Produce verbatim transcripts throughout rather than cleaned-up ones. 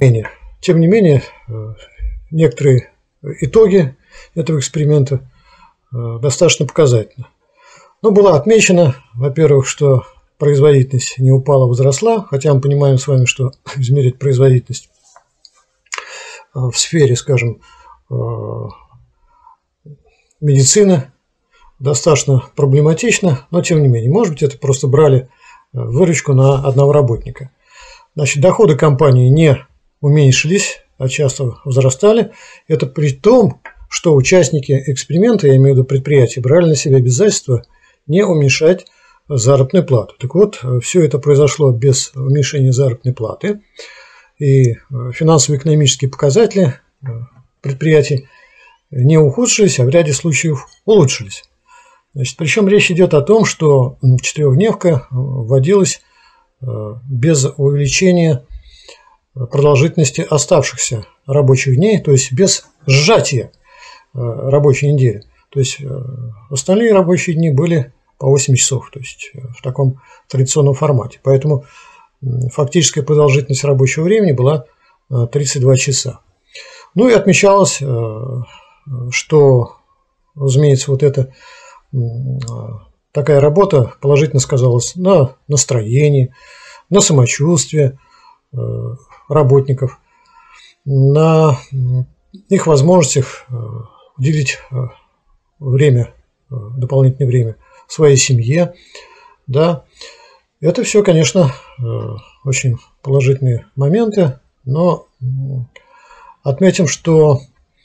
Тем не менее, некоторые итоги этого эксперимента достаточно показательны. Но было отмечено, во-первых, что производительность не упала, возросла, хотя мы понимаем с вами, что измерить производительность в сфере, скажем, медицины достаточно проблематично, но тем не менее, может быть, это просто брали выручку на одного работника. Значит, доходы компании не уменьшились, а часто возрастали. Это при том, что участники эксперимента, я имею в виду предприятия, брали на себя обязательство не уменьшать заработную плату. Так вот, все это произошло без уменьшения заработной платы. И финансово-экономические показатели предприятий не ухудшились, а в ряде случаев улучшились. Значит, причем речь идет о том, что четырехдневка вводилась без увеличения продолжительности оставшихся рабочих дней, то есть без сжатия рабочей недели. То есть остальные рабочие дни были по восемь часов, то есть в таком традиционном формате. Поэтому фактическая продолжительность рабочего времени была тридцать два часа. Ну и отмечалось, что, разумеется, вот эта такая работа положительно сказалась на настроении, на самочувствии работников, на их возможностях уделить время, дополнительное время своей семье. Да. Это все, конечно, очень положительные моменты, но отметим, что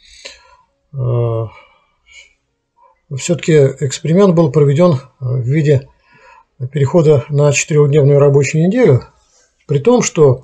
все-таки эксперимент был проведен в виде перехода на четырехдневную рабочую неделю, при том, что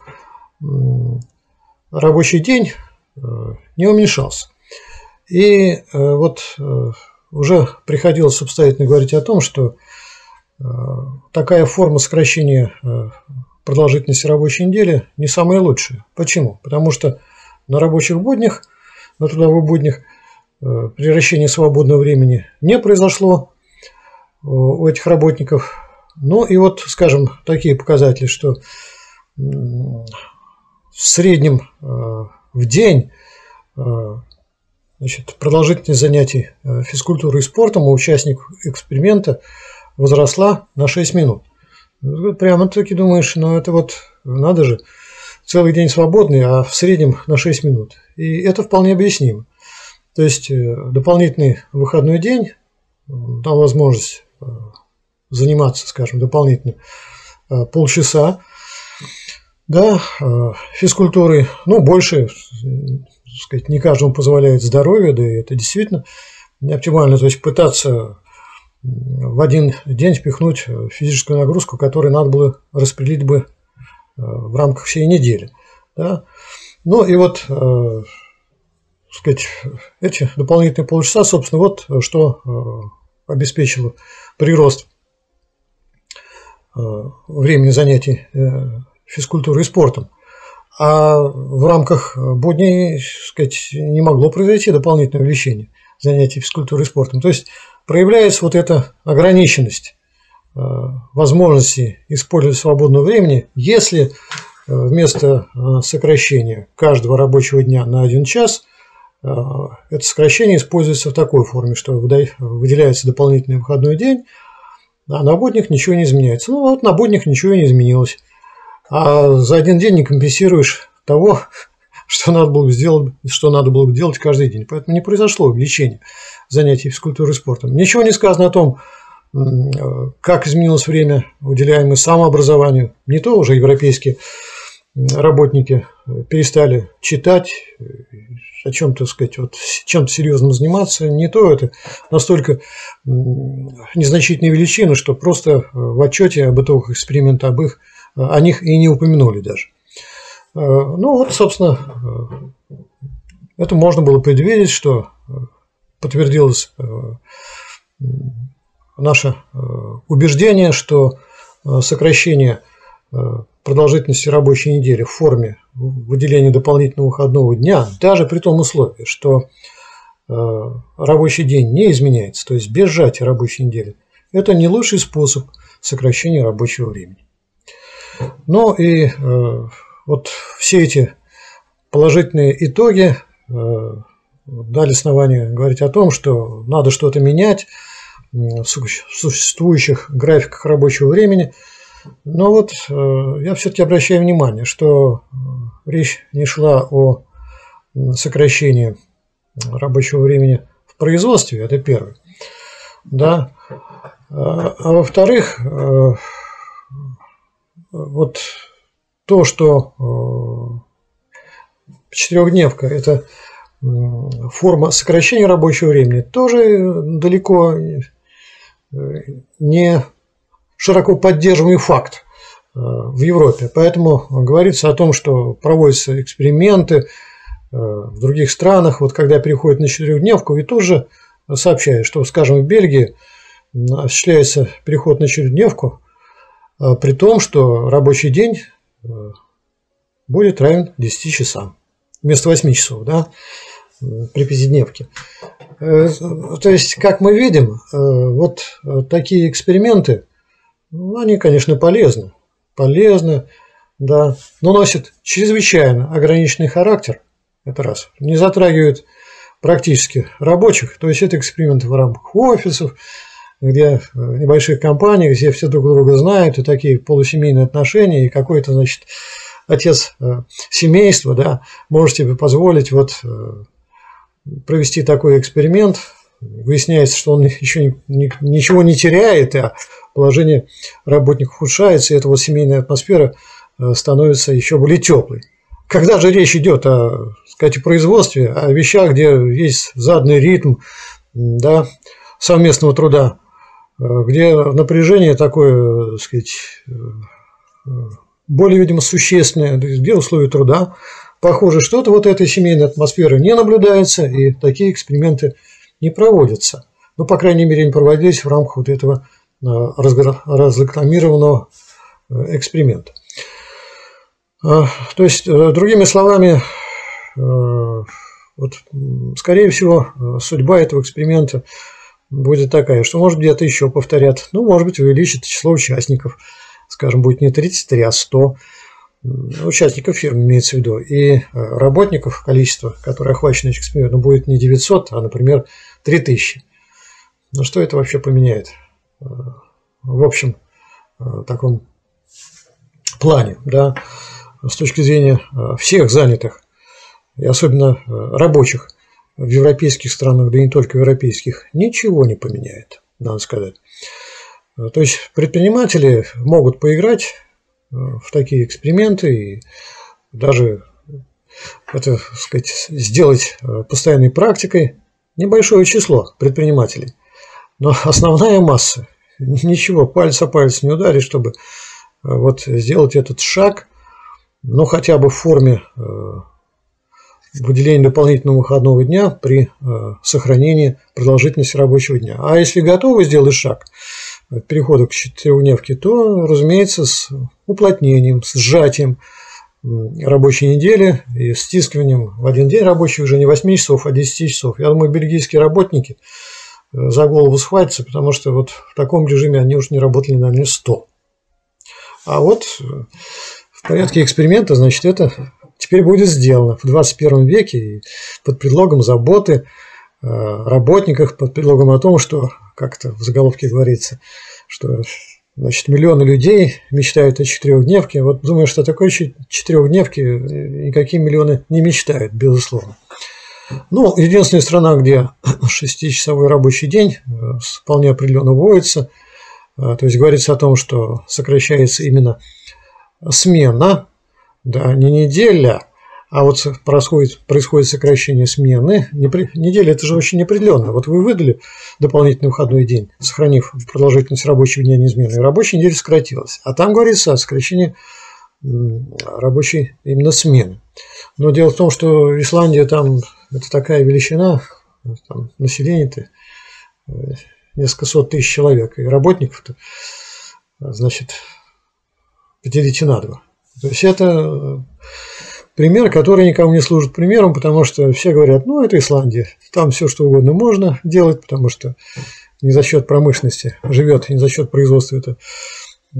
рабочий день не уменьшался. И вот уже приходилось обстоятельно говорить о том, что такая форма сокращения продолжительности рабочей недели не самая лучшая. Почему? Потому что на рабочих буднях, на трудовых буднях превращение свободного времени не произошло у этих работников. Ну и вот, скажем, такие показатели, что в среднем в день, значит, продолжительность занятий физкультурой и спортом у участников эксперимента возросла на шесть минут. Прямо-таки думаешь, ну это вот надо же, целый день свободный, а в среднем на шесть минут. И это вполне объяснимо. То есть дополнительный выходной день дал возможность заниматься, скажем, дополнительно полчаса, да, физкультурой, ну, больше, так сказать, не каждому позволяет здоровье, да и это действительно не оптимально. То есть пытаться в один день впихнуть физическую нагрузку, которую надо было распределить бы в рамках всей недели. Да. Ну и вот, так сказать, эти дополнительные полчаса, собственно, вот что обеспечило прирост времени занятий физкультурой и спортом. А в рамках будней, так сказать, не могло произойти дополнительное увеличение занятий физкультурой и спортом. То есть проявляется вот эта ограниченность возможности использовать свободного времени, если вместо сокращения каждого рабочего дня на один час это сокращение используется в такой форме, что выделяется дополнительный выходной день, а на буднях ничего не изменяется. Ну вот на буднях ничего не изменилось. А за один день не компенсируешь того, что надо было бы сделать, что надо было бы делать каждый день. Поэтому не произошло увеличение занятий физкультурой и спортом. Ничего не сказано о том, как изменилось время, уделяемое самообразованию. Не то уже европейские работники перестали читать, о чем-то, сказать, вот, чем-то серьезным заниматься. Не то это настолько незначительные величины, что просто в отчете об итогах эксперимента об их, о них и не упомянули даже. Ну вот, собственно, это можно было предвидеть, что подтвердилось наше убеждение, что сокращение продолжительности рабочей недели в форме выделения дополнительного выходного дня, даже при том условии, что рабочий день не изменяется, то есть без сжатия рабочей недели, это не лучший способ сокращения рабочего времени. Ну и вот все эти положительные итоги дали основание говорить о том, что надо что-то менять в существующих графиках рабочего времени. Но вот я все-таки обращаю внимание, что речь не шла о сокращении рабочего времени в производстве, это первое. Да. А во-вторых, вот то, что четырехдневка – это форма сокращения рабочего времени, тоже далеко не широко поддерживаемый факт в Европе. Поэтому говорится о том, что проводятся эксперименты в других странах, вот когда переходят на четырехдневку, и тоже сообщают, что, скажем, в Бельгии осуществляется переход на четырехдневку, при том, что рабочий день будет равен десяти часам вместо восьми часов, да, при пятидневке. То есть, как мы видим, вот такие эксперименты, ну, они, конечно, полезны, полезны, да, но носят чрезвычайно ограниченный характер, это раз, не затрагивают практически рабочих, то есть это эксперименты в рамках офисов, где в небольших компаниях, где все друг друга знают, и такие полусемейные отношения, и какой-то, значит, отец семейства, да, может себе позволить вот провести такой эксперимент. Выясняется, что он еще ничего не теряет, а положение работников ухудшается, и эта вот семейная атмосфера становится еще более теплой. Когда же речь идет о, так сказать, производстве, о вещах, где есть заданный ритм, да, совместного труда, где напряжение такое, так сказать, более, видимо, существенное, где условия труда, похоже, что-то вот этой семейной атмосферы не наблюдается, и такие эксперименты не проводятся. Ну, по крайней мере, не проводились в рамках вот этого разрекламированного эксперимента. То есть, другими словами, вот, скорее всего, судьба этого эксперимента будет такая, что, может, где-то еще повторят, ну, может быть, увеличат число участников, скажем, будет не тридцать три, а сто участников фирмы, имеется в виду, и работников, количество, которое охвачено этим экспериментом, будет не девятьсот, а, например, три тысячи. Но что это вообще поменяет в общем таком плане, да, с точки зрения всех занятых, и особенно рабочих в европейских странах, да и не только в европейских, ничего не поменяет, надо сказать. То есть предприниматели могут поиграть в такие эксперименты и даже это, так сказать, сделать постоянной практикой небольшое число предпринимателей. Но основная масса ничего, палец о палец не ударит, чтобы вот сделать этот шаг, ну, хотя бы в форме выделения дополнительного выходного дня при сохранении продолжительности рабочего дня. А если готовы сделать шаг перехода к четырехдневке, то, разумеется, с уплотнением, с сжатием рабочей недели и стискиванием в один день рабочий уже не восьми часов, а десяти часов. Я думаю, бельгийские работники за голову схватятся, потому что вот в таком режиме они уже не работали, наверное, сто. А вот в порядке эксперимента, значит, это теперь будет сделано в двадцать первом веке и под предлогом заботы о работниках, под предлогом о том, что, как это в заголовке говорится, что, значит, миллионы людей мечтают о четырехдневке. Вот думаю, что о такой четырехдневке никакие миллионы не мечтают, безусловно. Ну, единственная страна, где шестичасовой рабочий день вполне определенно вводится, то есть говорится о том, что сокращается именно смена, да, не неделя, а вот происходит, происходит сокращение смены. Неделя – это же очень неопределенно. Вот вы выдали дополнительный выходной день, сохранив продолжительность рабочего дня неизменной, рабочая неделя сократилась. А там говорится о сокращении рабочей именно смены. Но дело в том, что Исландия там это такая величина, там население-то несколько сот тысяч человек, и работников-то, значит, поделите на два. То есть это пример, который никому не служит примером, потому что все говорят, ну, это Исландия, там все что угодно можно делать, потому что не за счет промышленности живет, не за счет производства эта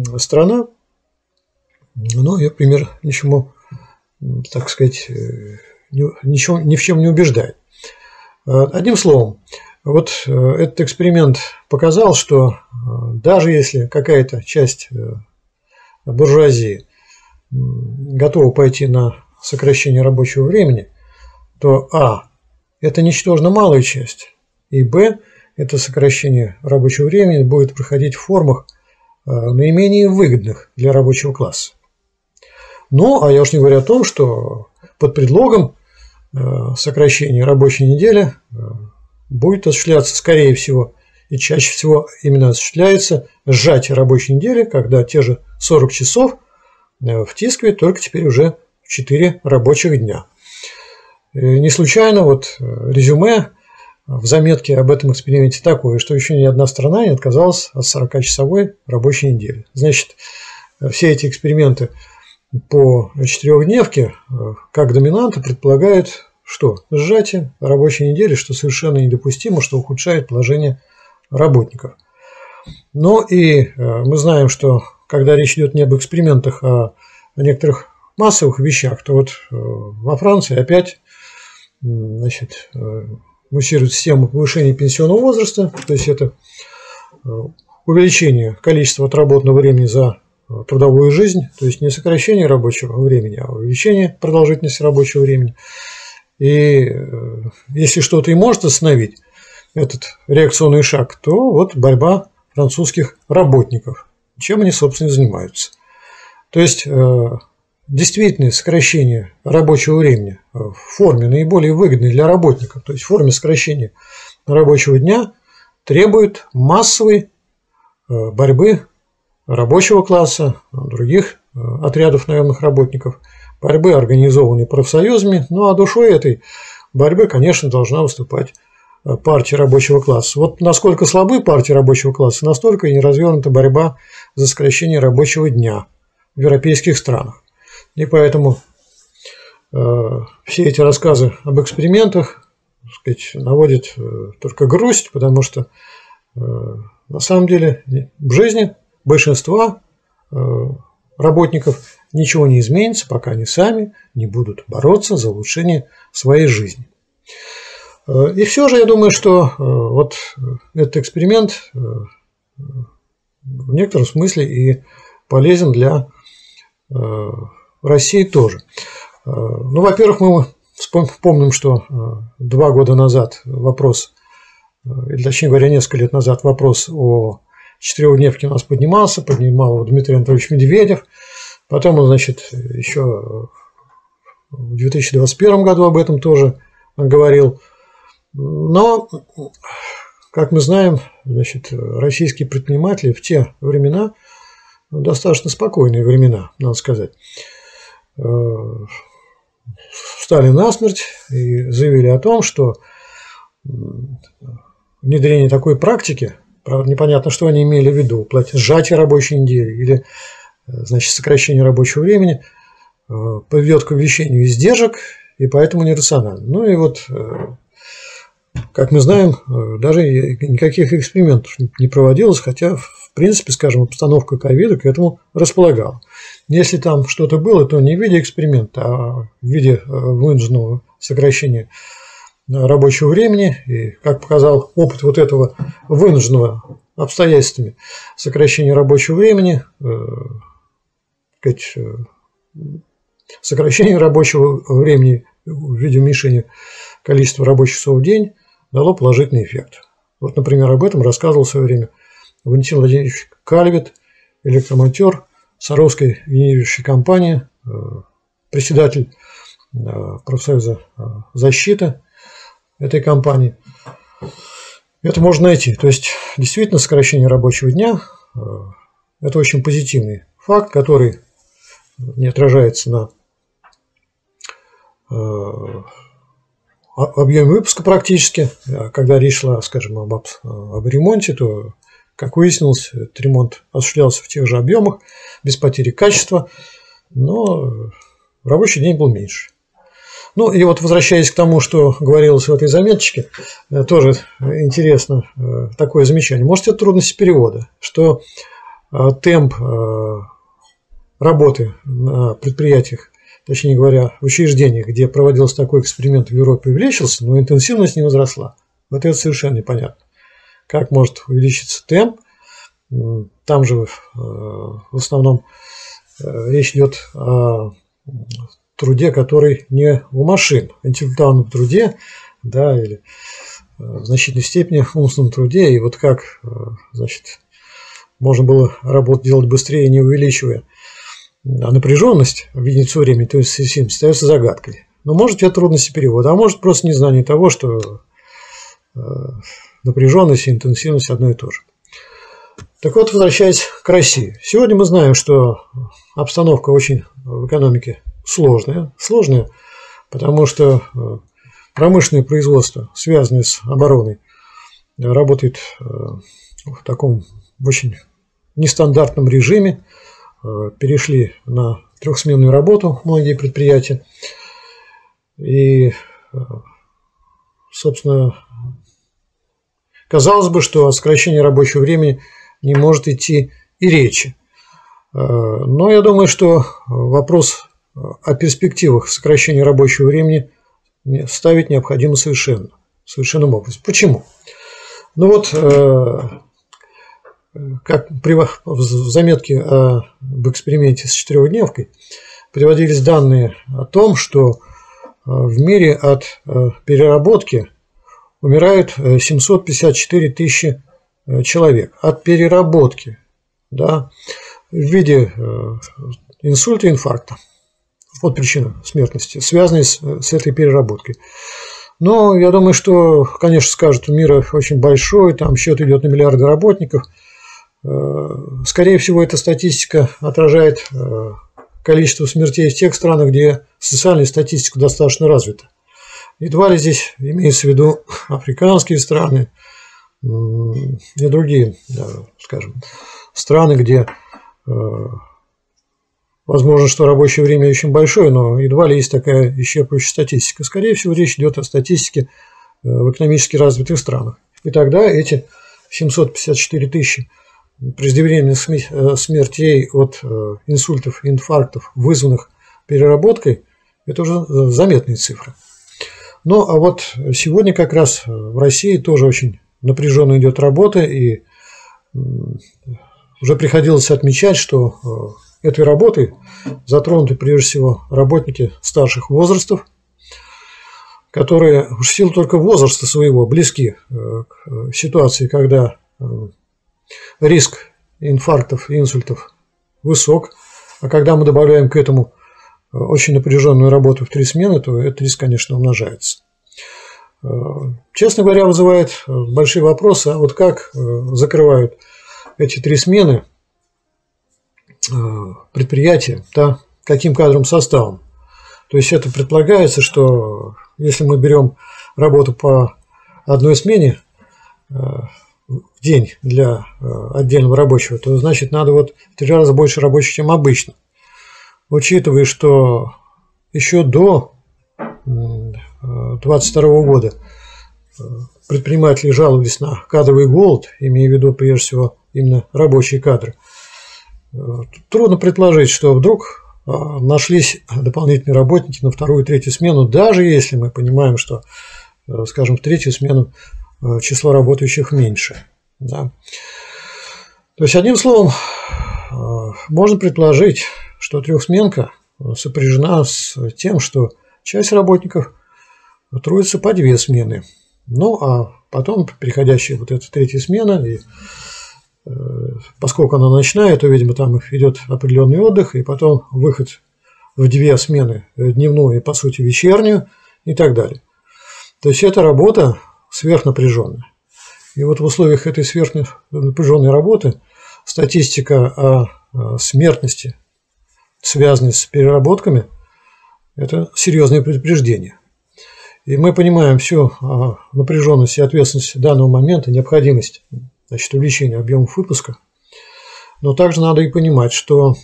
страна. Но я пример ничему, так сказать, ничего, ни в чем не убеждает. Одним словом, вот этот эксперимент показал, что даже если какая-то часть буржуазии готова пойти на сокращение рабочего времени, то а. это ничтожно малая часть, и б. это сокращение рабочего времени будет проходить в формах наименее выгодных для рабочего класса. Ну, а я уж не говорю о том, что под предлогом сокращения рабочей недели будет осуществляться, скорее всего, и чаще всего именно осуществляется сжатие рабочей недели, когда те же сорок часов втискивают только теперь уже в четыре рабочих дня. И не случайно вот резюме в заметке об этом эксперименте такое, что еще ни одна страна не отказалась от сорокачасовой рабочей недели. Значит, все эти эксперименты по четырехдневке как доминанта предполагают что? Сжатие рабочей недели, что совершенно недопустимо, что ухудшает положение работников. Но и мы знаем, что когда речь идет не об экспериментах, а о некоторых массовых вещах, то вот во Франции опять, значит, муссирует систему повышения пенсионного возраста, то есть это увеличение количества отработанного времени за трудовую жизнь, то есть не сокращение рабочего времени, а увеличение продолжительности рабочего времени. И если что-то и может остановить этот реакционный шаг, то вот борьба французских работников, чем они, собственно, и занимаются. То есть действительное сокращение рабочего времени в форме наиболее выгодной для работников, то есть в форме сокращения рабочего дня, требует массовой борьбы рабочего класса, других отрядов наемных работников, борьбы, организованной профсоюзами. Ну а душой этой борьбы, конечно, должна выступать партия рабочего класса. Вот насколько слабы партии рабочего класса, настолько и не развернута борьба за сокращение рабочего дня в европейских странах. И поэтому э, все эти рассказы об экспериментах, так сказать, наводят э, только грусть, потому что э, на самом деле в жизни большинства э, работников ничего не изменится, пока они сами не будут бороться за улучшение своей жизни. Э, и все же я думаю, что э, вот этот эксперимент э, в некотором смысле и полезен для э, России тоже. Ну, во-первых, мы помним, что два года назад вопрос, или точнее говоря, несколько лет назад вопрос о четырехдневке у нас поднимался, поднимал его Дмитрий Анатольевич Медведев. Потом он, значит, еще в две тысячи двадцать первом году об этом тоже говорил. Но, как мы знаем, значит, российские предприниматели в те времена, достаточно спокойные времена, надо сказать, встали насмерть и заявили о том, что внедрение такой практики, правда, непонятно, что они имели в виду, сжатие рабочей недели или, значит, сокращение рабочего времени, приведет к увеличению издержек и поэтому нерационально. Ну и вот, как мы знаем, даже никаких экспериментов не проводилось, хотя, в принципе, скажем, обстановка ковида к этому располагала. Если там что-то было, то не в виде эксперимента, а в виде вынужденного сокращения рабочего времени. И, как показал опыт вот этого вынужденного обстоятельствами сокращения рабочего времени, сказать, сокращение рабочего времени в виде уменьшения количества рабочих часов в день дало положительный эффект. Вот, например, об этом рассказывал в свое время Валентин Владимирович Кальвит, электромонтер Саровской генерирующей компании, председатель профсоюза защиты этой компании. Это можно найти. То есть, действительно, сокращение рабочего дня – это очень позитивный факт, который не отражается на объеме выпуска практически. Когда речь шла, скажем, об, об ремонте, то, как выяснилось, этот ремонт осуществлялся в тех же объемах, без потери качества, но рабочий день был меньше. Ну и вот, возвращаясь к тому, что говорилось в этой заметочке, тоже интересно такое замечание. Может, это трудности перевода, что темп работы на предприятиях точнее говоря, в учреждениях, где проводился такой эксперимент в Европе, увеличился, но интенсивность не возросла. Вот это совершенно непонятно. Как может увеличиться темп? Там же в основном речь идет о труде, который не у машин, интеллектуальном труде, да, или в значительной степени в умственном труде. И вот как, значит, можно было работу делать быстрее, не увеличивая напряженность в единицу времени, то есть сим, остается загадкой. Но может это трудности перевода, а может просто незнание того, что напряженность и интенсивность одно и то же. Так вот, возвращаясь к России. Сегодня мы знаем, что обстановка очень в экономике сложная. Сложная, потому что промышленное производство, связанное с обороной, работает в таком очень нестандартном режиме. Перешли на трехсменную работу многие предприятия. И, собственно, казалось бы, что о сокращении рабочего времени не может идти и речи. Но я думаю, что вопрос о перспективах сокращения рабочего времени ставить необходимо совершенно, совершенным образом. Почему? Ну вот, как в заметке об эксперименте с четырехдневкой приводились данные о том, что в мире от переработки умирают семьсот пятьдесят четыре тысячи человек. От переработки, да, в виде инсульта, инфаркта. Вот причина смертности, связанная с, с этой переработкой. Но я думаю, что, конечно, скажут, мир очень большой, там счет идет на миллиарды работников. Скорее всего, эта статистика отражает количество смертей в тех странах, где социальная статистика достаточно развита. Едва ли здесь имеется в виду африканские страны и другие, да, скажем, страны, где возможно, что рабочее время очень большое, но едва ли есть такая исчерпывающая статистика. Скорее всего, речь идет о статистике в экономически развитых странах. И тогда эти семьсот пятьдесят четыре тысячи преждевременных смертей от инсультов и инфарктов, вызванных переработкой, это уже заметные цифры. Ну, а вот сегодня как раз в России тоже очень напряженно идет работа, и уже приходилось отмечать, что этой работой затронуты прежде всего работники старших возрастов, которые в силу только возраста своего близки к ситуации, когда риск инфарктов и инсультов высок, а когда мы добавляем к этому очень напряженную работу в три смены, то этот риск, конечно, умножается. Честно говоря, вызывает большие вопросы, а вот как закрывают эти три смены предприятия, да, каким кадровым составом. То есть это предполагается, что если мы берем работу по одной смене в день для отдельного рабочего, то значит надо вот в три раза больше рабочих, чем обычно. Учитывая, что еще до две тысячи двадцать второго года предприниматели жаловались на кадровый голод, имея в виду прежде всего именно рабочие кадры, трудно предположить, что вдруг нашлись дополнительные работники на вторую и третью смену, даже если мы понимаем, что, скажем, в третью смену число работающих меньше. Да. То есть, одним словом, можно предположить, что трехсменка сопряжена с тем, что часть работников трудится по две смены. Ну, а потом приходящая вот эта третья смена, и поскольку она ночная, то, видимо, там идет определенный отдых, и потом выход в две смены, дневную и, по сути, вечернюю, и так далее. То есть, эта работа сверхнапряженная. И вот в условиях этой сверхнапряженной работы статистика о смертности, связанной с переработками, это серьезное предупреждение. И мы понимаем всю напряженность и ответственность данного момента, необходимость, значит, увеличения объемов выпуска. Но также надо и понимать, что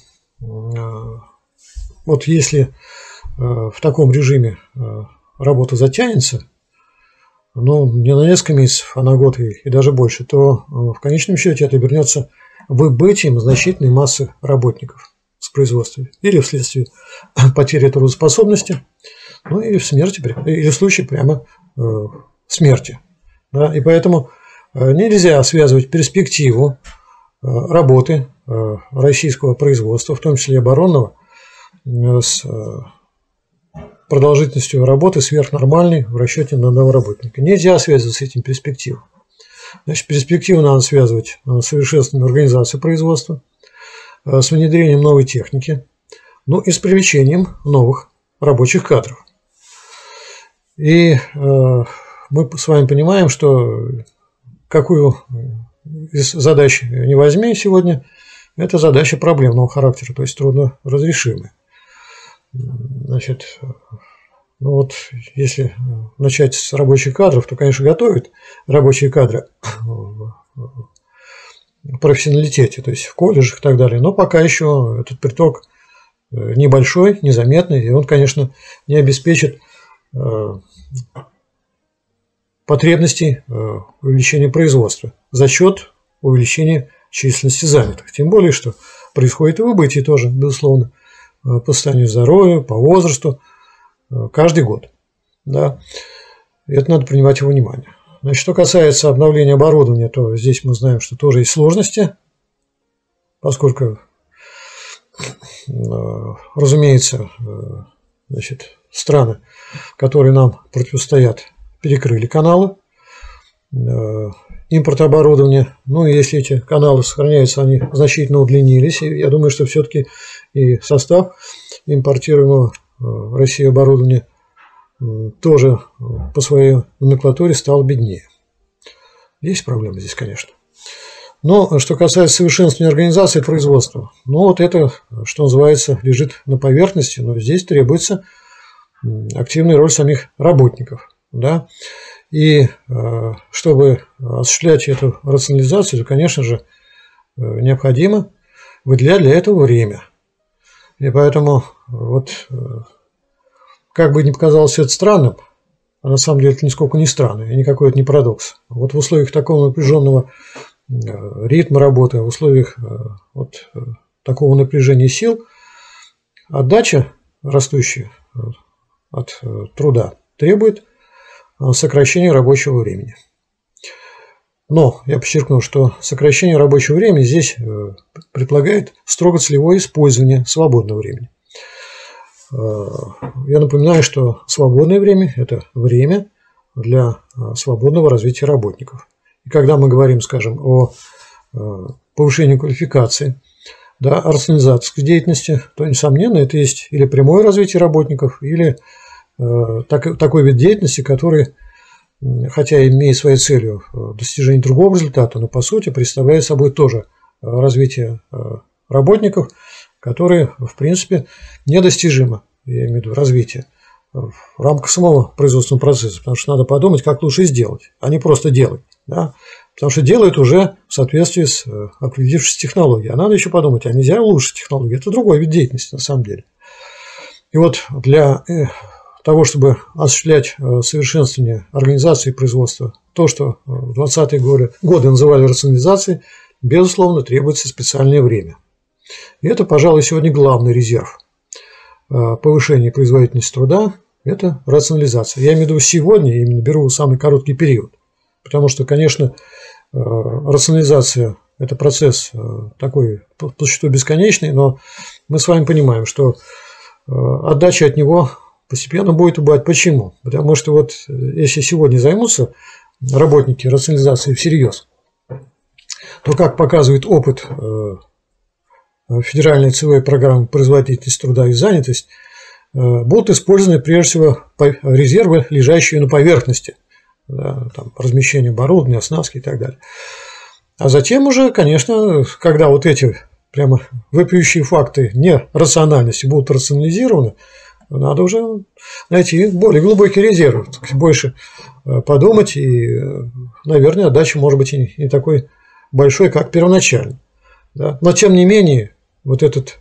вот если в таком режиме работа затянется, ну, не на несколько месяцев, а на год и, и даже больше, то в конечном счете это вернется выбытием значительной массы работников. с производства, или вследствие потери трудоспособности, ну или в смерти, или в случае прямо э, смерти. Да? И поэтому э, нельзя связывать перспективу э, работы э, российского производства, в том числе оборонного, э, с э, продолжительностью работы сверхнормальной в расчете на одного работника. Нельзя связывать с этим перспективу. Значит, перспективу надо связывать с совершенствованием организации производства, с внедрением новой техники, ну и с привлечением новых рабочих кадров. И э, мы с вами понимаем, что какую из задач не возьми сегодня, это задача проблемного характера, то есть трудно разрешимая. Значит, ну вот если начать с рабочих кадров, то, конечно, готовят рабочие кадры в профессионалитете, то есть в колледжах и так далее, но пока еще этот приток небольшой, незаметный, и он, конечно, не обеспечит потребностей увеличения производства за счет увеличения численности занятых. Тем более, что происходит и выбытие тоже, безусловно, по состоянию здоровья, по возрасту, каждый год. Да. И это надо принимать во внимание. Значит, что касается обновления оборудования, то здесь мы знаем, что тоже есть сложности, поскольку, разумеется, значит, страны, которые нам противостоят, перекрыли каналы импорта оборудования. Ну и если эти каналы сохраняются, они значительно удлинились. И я думаю, что все-таки и состав импортируемого в России оборудования тоже по своей номенклатуре стал беднее. Есть проблемы здесь, конечно. Но что касается совершенствования организации производства, ну вот это, что называется, лежит на поверхности, но здесь требуется активная роль самих работников. Да? И чтобы осуществлять эту рационализацию, то, конечно же, необходимо выделять для этого время. И поэтому вот, как бы ни показалось это странным, а на самом деле это нисколько не странно, и никакой это не парадокс. Вот в условиях такого напряженного ритма работы, в условиях вот такого напряжения сил, отдача, растущая от труда, требует сокращения рабочего времени. Но я подчеркну, что сокращение рабочего времени здесь предполагает строго целевое использование свободного времени. Я напоминаю, что свободное время – это время для свободного развития работников. И когда мы говорим, скажем, о повышении квалификации, да, о рационализации деятельности, то, несомненно, это есть или прямое развитие работников, или так, такой вид деятельности, который, хотя имеет своей целью достижение другого результата, но по сути представляет собой тоже развитие работников, которые, в принципе, недостижимо, я имею в виду развитие, в рамках самого производственного процесса, потому что надо подумать, как лучше сделать, а не просто делать. Да? Потому что делают уже в соответствии с определившейся технологией. А надо еще подумать, а нельзя улучшить технологию? Это другой вид деятельности на самом деле. И вот для того, чтобы осуществлять совершенствование организации производства, то, что в двадцатые годы, годы называли рационализацией, безусловно, требуется специальное время. И это, пожалуй, сегодня главный резерв повышения производительности труда – это рационализация. Я имею в виду сегодня, я именно беру самый короткий период. Потому что, конечно, рационализация – это процесс такой, по существу, бесконечный, но мы с вами понимаем, что отдача от него постепенно будет убывать. Почему? Потому что вот если сегодня займутся работники рационализацией всерьез, то, как показывает опыт Федеральной целевой программы производительность труда и занятость, будут использованы прежде всего резервы, лежащие на поверхности, да, там, размещение оборудования, оснастки и так далее. А затем уже, конечно, когда вот эти прямо вопиющие факты нерациональности будут рационализированы, надо уже найти более глубокий резерв, больше подумать, и, наверное, отдача может быть и не такой большой, как первоначально. Да? Но, тем не менее, вот этот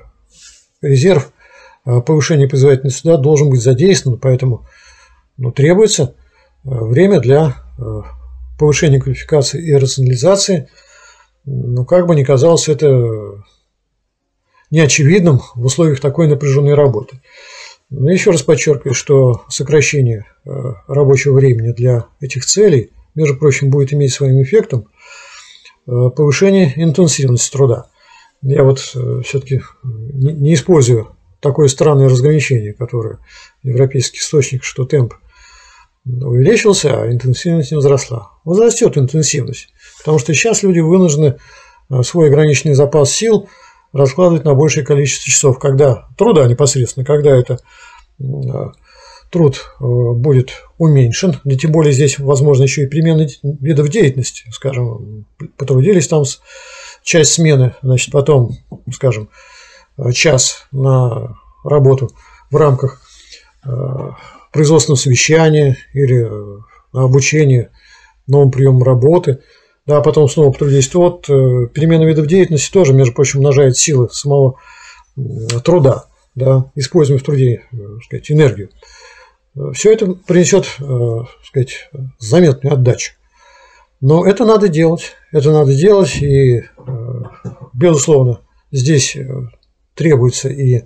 резерв повышения производительности труда должен быть задействован, поэтому ну, требуется время для повышения квалификации и рационализации. Ну, как бы ни казалось это неочевидным в условиях такой напряженной работы. Но еще раз подчеркиваю, что сокращение рабочего времени для этих целей, между прочим, будет иметь своим эффектом повышение интенсивности труда. Я вот все-таки не использую такое странное разграничение, которое в европейских источниках, что темп увеличился, а интенсивность не возросла. Возрастет интенсивность, потому что сейчас люди вынуждены свой ограниченный запас сил раскладывать на большее количество часов, когда труда непосредственно, когда это труд будет уменьшен, да тем более здесь возможно еще и перемены видов деятельности, скажем, потрудились там часть смены, значит, потом, скажем, час на работу в рамках производственного совещания или на обучение новым приемам работы, да, а потом снова потрудились, то вот перемена видов деятельности тоже, между прочим, умножает силы самого труда, да, используя в труде, так сказать, энергию. Все это принесет, так сказать, заметную отдачу. Но это надо делать, это надо делать, и, безусловно, здесь требуется и,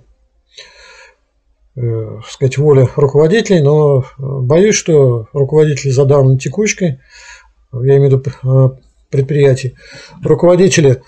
так сказать, воля руководителей, но боюсь, что руководители задавлены текучкой, я имею в виду предприятий, руководители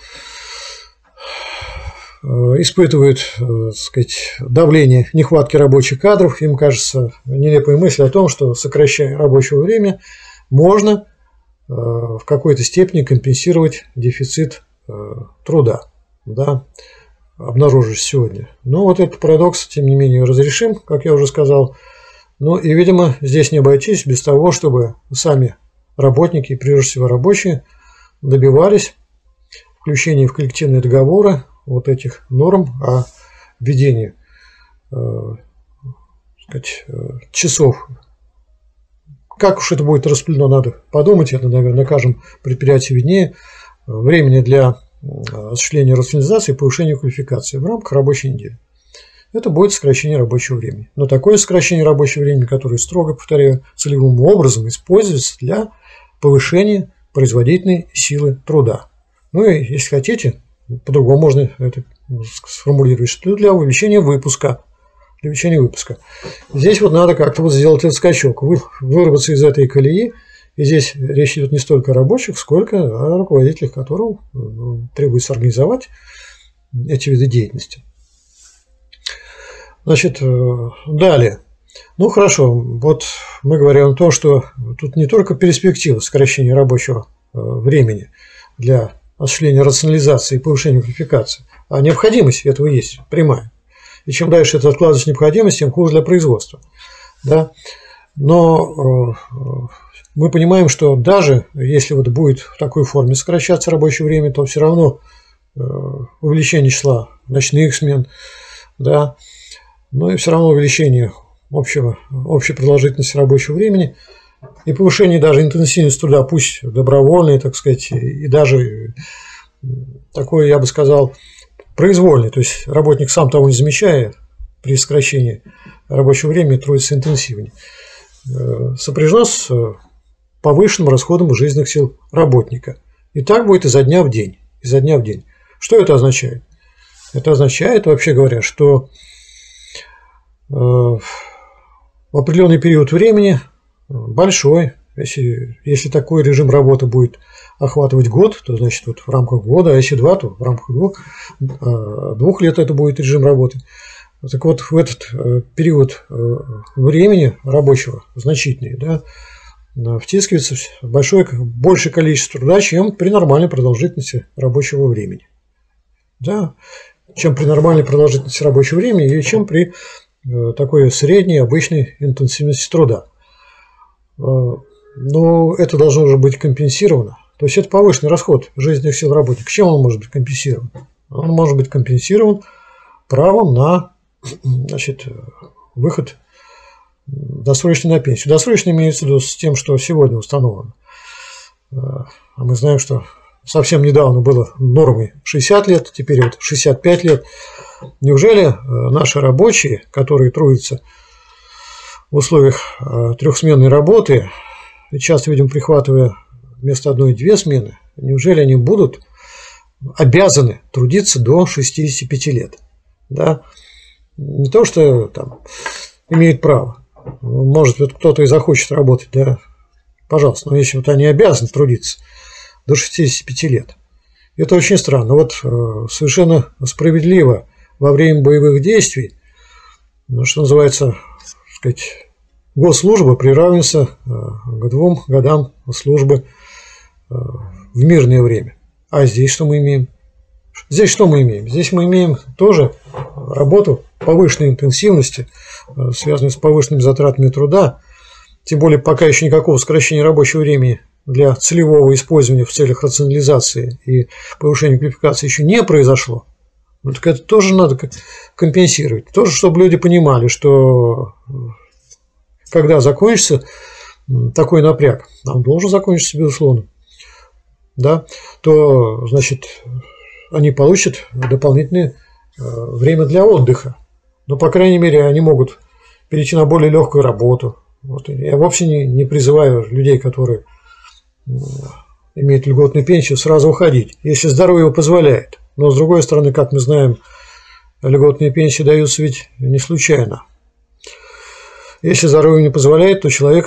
испытывают, так сказать, давление нехватки рабочих кадров, им кажется нелепая мысль о том, что, сокращая рабочее время, можно в какой-то степени компенсировать дефицит труда, да, обнаружившийся сегодня. Но вот этот парадокс, тем не менее, разрешим, как я уже сказал. Ну и, видимо, здесь не обойтись без того, чтобы сами работники, прежде всего рабочие, добивались включения в коллективные договоры вот этих норм о введении э, сказать, часов. Как уж это будет распределено, надо подумать, это, наверное, на каждом предприятии виднее. Времени для осуществления рационализации и повышения квалификации в рамках рабочей недели. Это будет сокращение рабочего времени. Но такое сокращение рабочего времени, которое, строго повторяю, целевым образом используется для повышения производительной силы труда. Ну и, если хотите, по-другому можно это сформулировать, что для увеличения выпуска. Для увеличения выпуска. Здесь вот надо как-то вот сделать этот скачок, вырваться из этой колеи. И здесь речь идет не столько о рабочих, сколько о руководителях, которым ну, требуется организовать эти виды деятельности. Значит, далее. Ну хорошо, вот мы говорим о том, что тут не только перспектива сокращения рабочего времени для осуществления рационализации и повышения квалификации, а необходимость этого есть, прямая. И чем дальше это откладывается необходимость, тем хуже для производства. Да? Но мы понимаем, что даже если вот будет в такой форме сокращаться рабочее время, то все равно увеличение числа ночных смен, да, но и все равно увеличение общего, общей продолжительности рабочего времени и повышение даже интенсивности труда, пусть добровольное, так сказать, и даже такое, я бы сказал, произвольное, то есть работник сам того не замечая при сокращении рабочего времени трудится интенсивнее, сопряжено с повышенным расходом жизненных сил работника. И так будет изо дня в день. Изо дня в день. Что это означает? Это означает, вообще говоря, что в определенный период времени, большой, если, если такой режим работы будет охватывать год, то значит вот в рамках года, а если два, то в рамках двух, двух лет это будет режим работы. Так вот, в этот период времени рабочего, значительный, да, втискивается большое, большее количество труда, чем при нормальной продолжительности рабочего времени. Да, чем при нормальной продолжительности рабочего времени и чем при такой средней обычной интенсивности труда. Но это должно уже быть компенсировано. То есть это повышенный расход жизненных сил работника. Чем он может быть компенсирован? Он может быть компенсирован правом на, значит, выход досрочно на пенсию. Досрочно имеется в виду с тем, что сегодня установлено. А мы знаем, что совсем недавно было нормой шестьдесят лет, теперь вот шестьдесят пять лет. Неужели наши рабочие, которые трудятся в условиях трехсменной работы, и часто, видим, прихватывая вместо одной две смены, неужели они будут обязаны трудиться до шестидесяти пяти лет? Да? Не то, что там имеют право. Может, вот кто-то и захочет работать, да, пожалуйста, но если вот они обязаны трудиться до шестидесяти пяти лет. Это очень странно. Вот совершенно справедливо во время боевых действий, ну, что называется, так сказать, госслужба приравнивается к двум годам службы в мирное время. А здесь что мы имеем? Здесь что мы имеем? Здесь мы имеем тоже работу повышенной интенсивности, связанную с повышенными затратами труда, тем более пока еще никакого сокращения рабочего времени для целевого использования в целях рационализации и повышения квалификации еще не произошло. Ну, так это тоже надо компенсировать. Тоже, чтобы люди понимали, что когда закончится такой напряг, он должен закончиться, безусловно, да, то, значит, они получат дополнительное время для отдыха. Но, по крайней мере, они могут перейти на более легкую работу. Вот. Я вовсе не, не призываю людей, которые имеют льготную пенсию, сразу уходить, если здоровье его позволяет. Но, с другой стороны, как мы знаем, льготные пенсии даются ведь не случайно. Если здоровье не позволяет, то человек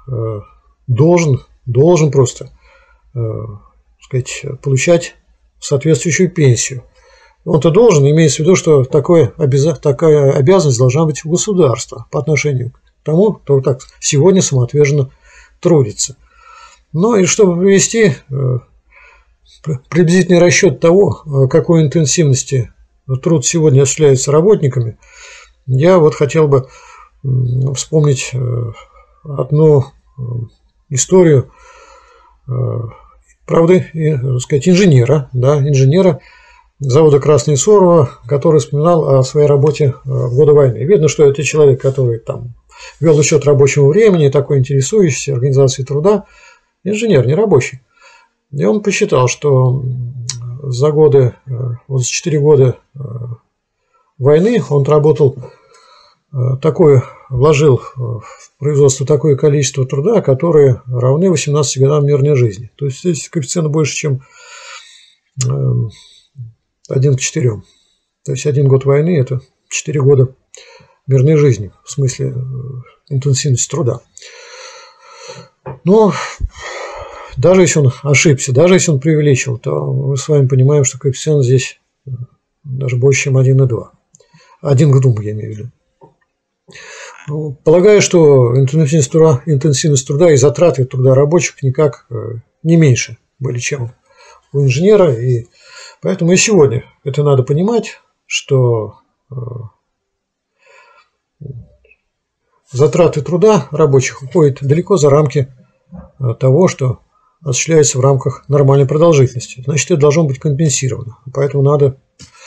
должен, должен просто сказать, получать соответствующую пенсию. Он-то должен, имеется в виду, что такое, такая обязанность должна быть у государства по отношению к тому, кто так сегодня самоотверженно трудится. Ну и чтобы привести приблизительный расчет того, какой интенсивности труд сегодня осуществляется работниками, я вот хотел бы вспомнить одну историю, правда, так сказать, инженера, да, инженера завода «Красное Сурово», который вспоминал о своей работе в годы войны. Видно, что это человек, который там вел учет рабочего времени, такой интересующийся организацией труда, инженер, не рабочий. И он посчитал, что за годы, вот за четыре года войны он работал такое, вложил в производство такое количество труда, которое равны восемнадцати годам мирной жизни. То есть здесь коэффициент больше, чем один к четырем. То есть один год войны – это четыре года мирной жизни, в смысле интенсивности труда. Но даже если он ошибся, даже если он преувеличил, то мы с вами понимаем, что коэффициент здесь даже больше, чем один и два. один к двум, я имею в виду. Ну, полагаю, что интенсивность труда, интенсивность труда и затраты труда рабочих никак не меньше были, чем у инженера. И поэтому и сегодня это надо понимать, что затраты труда рабочих уходят далеко за рамки того, что осуществляется в рамках нормальной продолжительности. Значит, это должно быть компенсировано. Поэтому надо,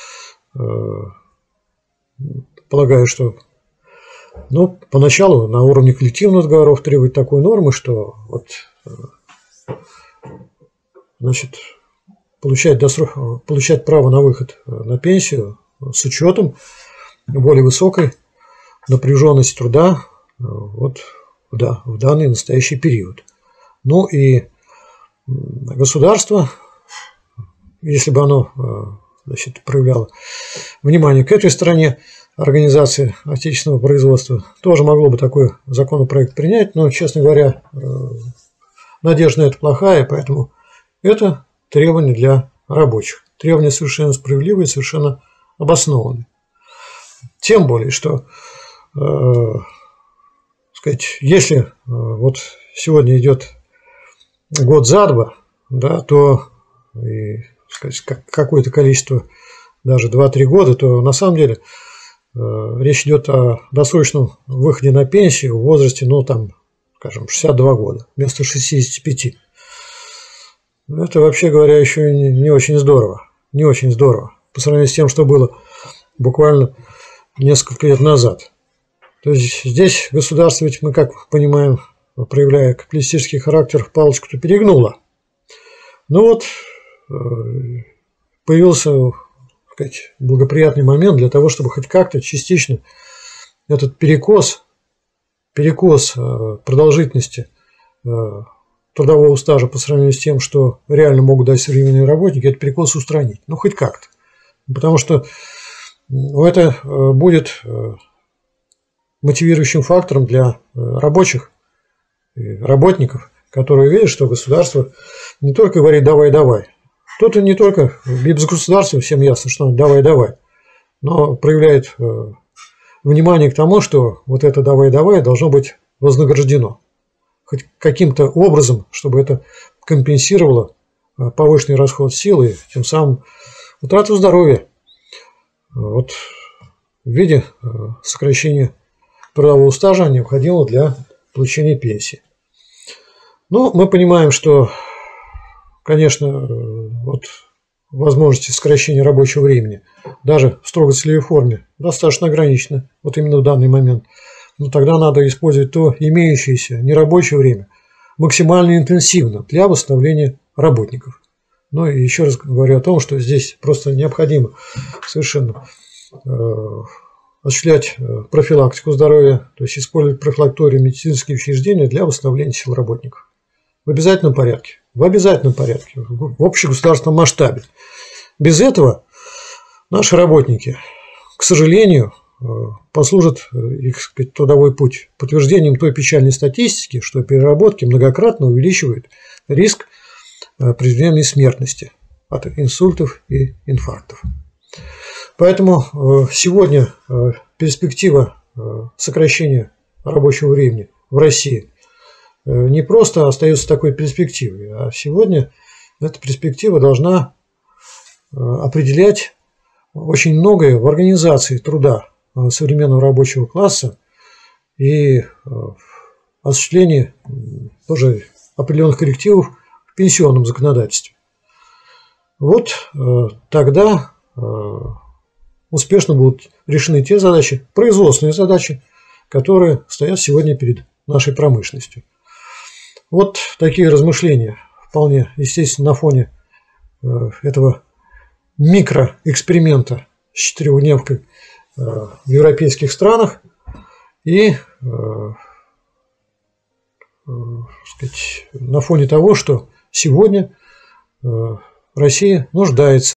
полагаю, что ну, поначалу на уровне коллективных договоров требовать такой нормы, что вот, значит, получать, досрок, получать право на выход на пенсию с учетом более высокой напряженности труда вот, да, в данный настоящий период. Ну и государство, если бы оно, значит, проявляло внимание к этой стороне, организации отечественного производства, тоже могло бы такой законопроект принять, но, честно говоря, надежда на это плохая, поэтому это требования для рабочих. Требования совершенно справедливые, совершенно обоснованные. Тем более, что, э, сказать, если э, вот сегодня идет год за два, да, то и, сказать, какое-то количество, даже два-три года, то на самом деле речь идет о досрочном выходе на пенсию в возрасте, ну, там, скажем, шестьдесят два года вместо шестидесяти пяти. Это, вообще говоря, еще не очень здорово. Не очень здорово. По сравнению с тем, что было буквально несколько лет назад. То есть здесь государство, ведь мы, как понимаем, проявляя капиталистический характер, палочку-то перегнуло. Ну вот, появился благоприятный момент для того, чтобы хоть как-то частично этот перекос, перекос продолжительности трудового стажа по сравнению с тем, что реально могут дать современные работники, этот перекос устранить. Ну, хоть как-то. Потому что Это будет мотивирующим фактором для рабочих, работников, которые видят, что государство не только говорит «давай-давай». Тут и не только без государства, всем ясно, что «давай-давай», но проявляет внимание к тому, что вот это «давай-давай» должно быть вознаграждено. Хоть каким-то образом, чтобы это компенсировало повышенный расход сил и тем самым утрату здоровья. Вот в виде сокращения трудового стажа, необходимого для получения пенсии. Ну, мы понимаем, что, конечно, вот возможности сокращения рабочего времени, даже в строго целевой форме, достаточно ограничены, вот именно в данный момент. Но тогда надо использовать то имеющееся нерабочее время максимально интенсивно для восстановления работников. Ну и еще раз говорю о том, что здесь просто необходимо совершенно э, осуществлять профилактику здоровья, то есть использовать профилакторию медицинские учреждения для восстановления сил работников. В обязательном порядке, в обязательном порядке, в общегосударственном масштабе. Без этого наши работники, к сожалению, послужат их, так сказать, трудовой путь подтверждением той печальной статистики, что переработки многократно увеличивают риск преждевременной смертности от инсультов и инфарктов. Поэтому сегодня перспектива сокращения рабочего времени в России не просто остается такой перспективой, а сегодня эта перспектива должна определять очень многое в организации труда современного рабочего класса и осуществлении тоже определенных коррективов в пенсионном законодательстве. Вот тогда успешно будут решены те задачи, производственные задачи, которые стоят сегодня перед нашей промышленностью. Вот такие размышления, вполне естественно, на фоне этого микроэксперимента с четырехдневкой в европейских странах и сказать, на фоне того, что сегодня Россия нуждается